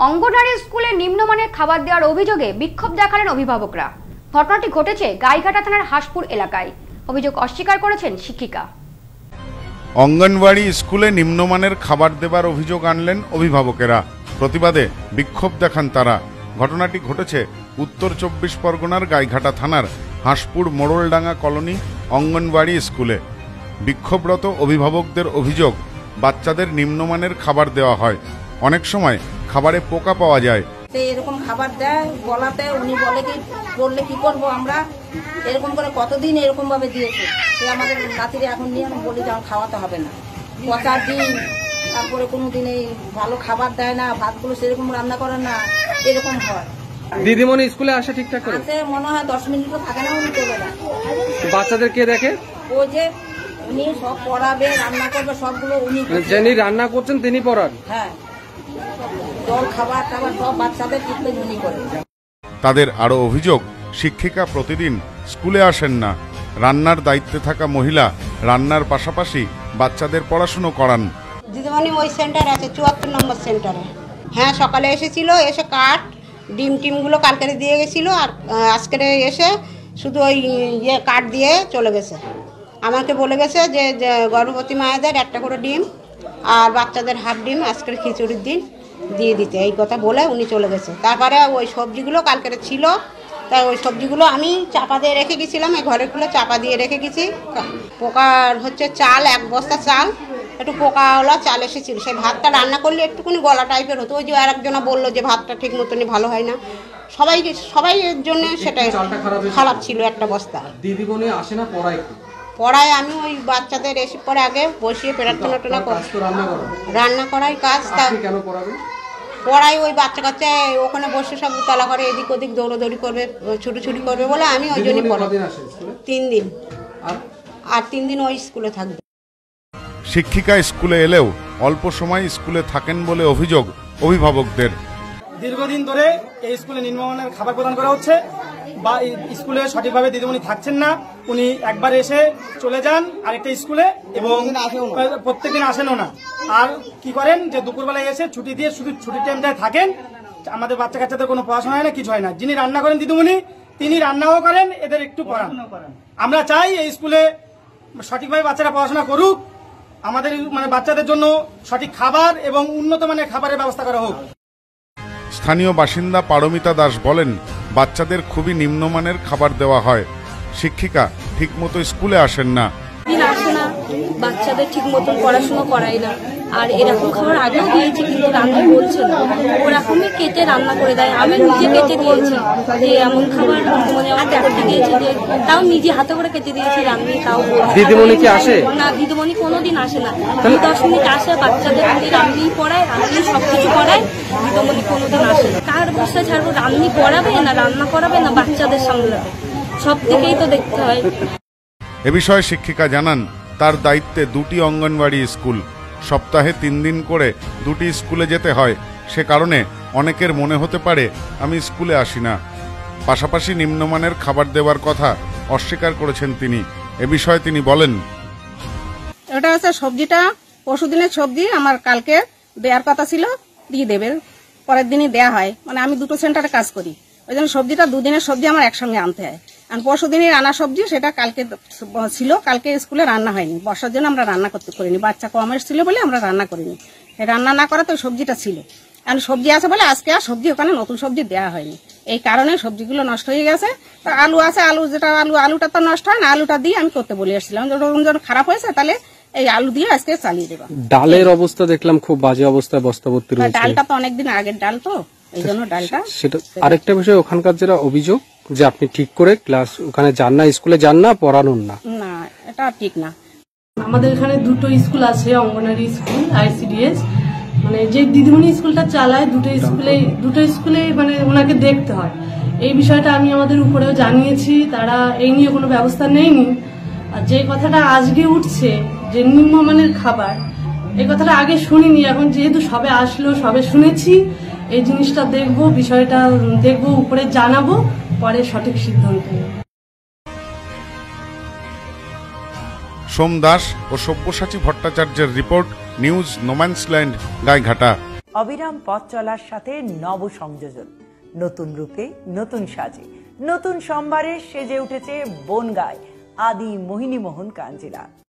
অঙ্গনওয়াড়ি স্কুলে নিম্নমানের খাবার দেওয়ার অভিযোগে বিক্ষোভ দেখালেন অভিভাবকরা। ঘটনাটি ঘটেছে গাইঘাটা থানার হাসপুর এলাকায়। অভিযোগ অস্বীকার করেছেন শিক্ষিকা। অঙ্গনওয়াড়ি স্কুলে নিম্নমানের খাবার দেবার অভিযোগ আনলেন অভিভাবকেরা। প্রতিবাদে বিক্ষোভ দেখান তারা। ঘটনাটি ঘটেছে উত্তর 24 পরগনার গাইঘাটা থানার হাসপুর মোড়লডাঙ্গা কলোনি অঙ্গনওয়াড়ি স্কুলে। বিক্ষোভরত অভিভাবকদের অভিযোগ, বাচ্চাদের নিম্নমানের খাবার দেওয়া হয়, অনেক সময় খাবারে পোকা পাওয়া যায়। এরকম খাবার দেয় বলাতে উনি বলে কি বললে কি করবো আমরা, এরকম করে কতদিন এরকম ভাবে দিয়েছে। আমাদের নাতিরে এখন নিয়ে আমি বলি যে আমার খাওয়াতে হবে না, পচা দিন, তারপরে কোনোদিন এই ভালো খাবার দেয় না, ভাতগুলো সেরকম রান্না করে না, এরকম হয়। দিদিমণি স্কুলে আসে ঠিকঠাক করে? মনে হয় 10 মিনিটও থাকে না, উনি চলে যায়। বাচ্চাদের কে দেখে? ওই যে উনি সব পড়াবে, রান্না করবে, সবগুলো উনি। যিনি রান্না করছেন তিনি পড়ান? হ্যাঁ, জল খাবার টাবার সব বাচ্চাদের ট্রিটমেন্ট উনি করে। তাদের আরো অভিযোগ, শিক্ষিকা প্রতিদিন স্কুলে আসেন না। রান্নার দায়িত্বে থাকা মহিলা রান্নার পাশাপাশি বাচ্চাদের পড়াশুনো করান। দিদিমণি ওই সেন্টার আছে 74 নম্বর সেন্টারে। হ্যাঁ, সকালে এসেছিল, এসে কাঠ ডিম টিমগুলো কালকে দিয়ে গেছিল, আর আজকে এসে শুধু ওই কাঠ দিয়ে চলে গেছে। আমাকে বলে গেছে যে গর্ভবতী মায়েদের একটা করে ডিম আর বাচ্চাদের হাফ ডিম আজকের খিচুড়ির দিন দিয়ে দিতে, এই কথা বলে উনি চলে গেছে। তারপরে ওই সবজিগুলো কালকে ছিল, তাই ওই সবজিগুলো আমি চাপা দিয়ে রেখে গেছিলাম, এই ঘরেরগুলো চাপা দিয়ে রেখে গেছি। পোকার হচ্ছে চাল, 1 বস্তা চাল, একটু পোকাওয়ালা চাল এসেছিল। সেই ভাতটা রান্না করলে একটুখানি গলা টাইপের হতো। ওই যে আরেকজনা বললো যে ভাতটা ঠিক মতনই ভালো হয় না, সবাইয়ের জন্য সেটাই খারাপ ছিল 1 বস্তা। দিদিমণি আসে না পড়ায়? পড়ায় আমি ওই বাচ্চাদের এসে পরে আগে বসিয়ে প্রার্থনা রান্না করাই কাজ। তা কেন পড়াবে? পড়াই ওই বাচ্চা কাচ্চা ওখানে বসে সব উতলা করে, এদিক ওদিক দৌড়দৌড়ি করবে, ছুটোছুটি করবে বলে আমি ওই জন্যই পড়াই। 3 দিন, আর 3 দিন ওই স্কুলে থাকবে। শিক্ষিকা স্কুলে এলেও অল্প সময় স্কুলে থাকেন বলে অভিযোগ অভিভাবকদের। দীর্ঘদিন ধরে এই স্কুলে নিম্নমানের খাবার প্রদান করা হচ্ছে, বা স্কুলে সঠিকভাবে দিদিমণি থাকছেন না। উনি একবার এসে চলে যান আরেকটা স্কুলে এবং প্রত্যেকদিন আসেনও না। আর কি করেন যে দুপুরবেলায় এসে ছুটি দিয়ে শুধু ছুটির টাইমটায় থাকেন। আমাদের বাচ্চা কাচ্চাদের কোনো পড়াশোনা হয় না, কিছু হয় না। যিনি রান্না করেন দিদিমণি, তিনি রান্নাও করেন, এদের একটু পড়ান। আমরা চাই এই স্কুলে সঠিকভাবে বাচ্চারা পড়াশোনা করুক, আমাদের বাচ্চাদের জন্য সঠিক খাবার এবং উন্নত মানের খাবারের ব্যবস্থা করা হোক। স্থানীয় বাসিন্দা পারমিতা দাস বলেন, বাচ্চাদের খুবই নিম্নমানের খাবার দেওয়া হয়। শিক্ষিকা ঠিকমতো স্কুলে আসেন না, বাচ্চাদের ঠিক মতন পড়াশোনা করাই না। আর এরকম খাবার আগেও দিয়েছি, কিন্তু রান্না বলছে না, ওরকমই কেটে রান্না করে দেয়। আমি নিজে কেটে দিয়েছি, যে এমন খাবার আমার করতে দিয়েছি যে তাও নিজে হাতে করে কেটে দিয়েছি রান্নি, তাও দিদিমণি কি আসে না? দিদিমণি কোনোদিন আসে না। 10 মিনিট আসে, বাচ্চাদের রান্নি পড়ায়, রান্নি সবকিছু করায়, দিদিমণি কোনোদিন আসে না। কার বসে ছাড়বো, রান্নি করাবে না রান্না করাবে না বাচ্চাদের সামলাবে, সব দিকেই তো দেখতে হয়। এ বিষয়ে শিক্ষিকা জানান, তার দায়িত্বে 2টি অঙ্গনওয়াড়ি স্কুল, সপ্তাহে 3 দিন করে 2টি স্কুলে যেতে হয়। সে কারণে অনেকের মনে হতে পারে আমি স্কুলে আসি না। পাশাপাশি নিম্নমানের খাবার দেওয়ার কথা অস্বীকার করেছেন তিনি। এ বিষয়ে তিনি বলেন, এটা হচ্ছে সবজিটা পরশুদিনের সবজি, আমার কালকে দেওয়ার কথা ছিল, দিয়ে দেবে, পরের দিনই দেয়া হয়। মানে আমি 2টো সেন্টারে কাজ করি, ওই জন্য সবজিটা 2 দিনের সবজি আমার একসঙ্গে আনতে হয়। আর পরশুদিনই রান্না সবজি, সেটা কালকে ছিল, কালকে স্কুলে রান্না হয়নি, বর্ষার জন্য আমরা রান্না করতে করিনি, বাচ্চা কম এসেছিল বলে আমরা রান্না করিনি। রান্না না করা তো সবজিটা ছিল, আর সবজি আছে বলে আজকে আর সবজি ওখানে নতুন সবজি দেওয়া হয়নি। এই কারণে সবজিগুলো নষ্ট হয়ে গেছে। তো আলু আছে, আলুটা তো নষ্ট হয় না, আলুটা দিয়ে আমি করতে বলে এসেছিলাম, যখন খারাপ হয়েছে তাহলে এই আলু দিয়ে আজকে চালিয়ে দেবো। ডালের অবস্থা দেখলাম খুব বাজে অবস্থায়, বস্তা ভর্তি রয়েছে। ডালটা তো অনেকদিন আগের ডাল, তো এই জন্য ডালটা। সেটা আরেকটা বিষয়, ওখানকার যেটা অভিযোগ যে আপনি ঠিক করে ক্লাস ওখানে যান না, স্কুলে যান না, পড়ানোর না। না, এটা ঠিক না। আমাদের এখানে 2টো স্কুল আছে, অঙ্গনওয়াড়ি স্কুল, ICDS। মানে যে দিদিমণি স্কুলটা চালায়, 2টো স্কুলে মানে ওনাকে দেখতে হয়। এই বিষয়টা আমি আমাদের উপরেও জানিয়েছি, তারা এই নিয়ে কোনো ব্যবস্থা নেয়নি। আর যে কথাটা আজকে উঠছে যে নিম্নমানের খাবার, এই কথাটা আগে শুনিনি, এখন যেহেতু সবে আসলো, সবে শুনেছি, এই জিনিসটা দেখবো, বিষয়টা দেখবো, উপরে জানাবো, পরে সঠিক সিদ্ধান্ত নেব। সোম দাস ও সব্যসাচী ভট্টাচার্যের রিপোর্ট, নিউজ নোম্যান্সল্যান্ড, গাইঘাটা। অবিরাম পথ চলার সাথে নব সংযোজন, নতুন রূপে নতুন সাজে নতুন সম্ভারে সেজে উঠেছে বনগাঁয় আদি মোহিনীমোহন কাঞ্জিলা।